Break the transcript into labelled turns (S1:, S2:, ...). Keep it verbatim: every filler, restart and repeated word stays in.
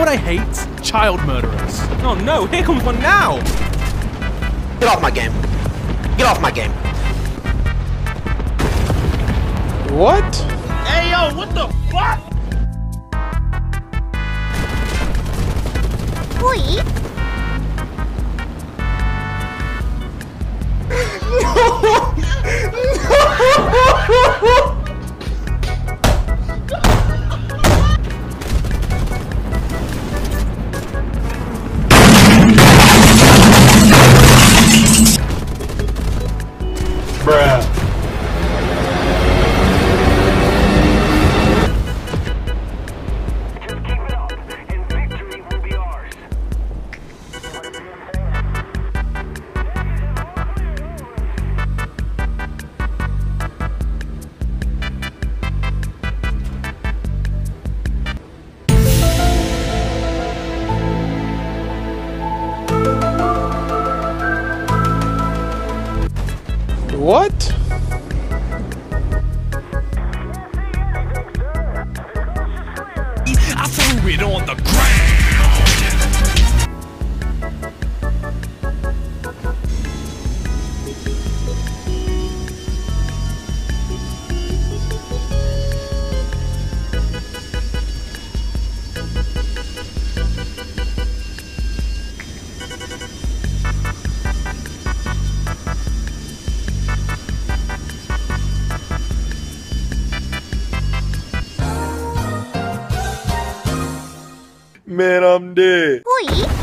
S1: what I hate? Child murderers.
S2: Oh no, here comes one now!
S3: Get off my game. Get off my game.
S4: What?
S2: Hey yo, what the fuck?
S5: bwoiii?
S4: Bruh.
S6: Just keep it up, and victory will be ours.
S4: What?
S1: I threw it on the ground.
S4: Man, I'm dead.
S5: bwoiii?